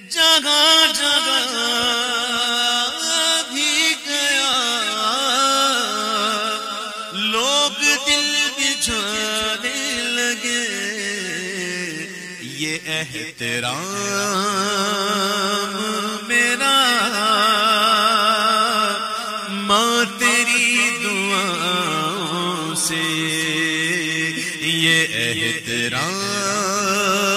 जगह जगह भी गया, लोग दिल बिछाने लगे। ये एहतराम मेरा माँ तेरी दुआओं से, ये एहतराम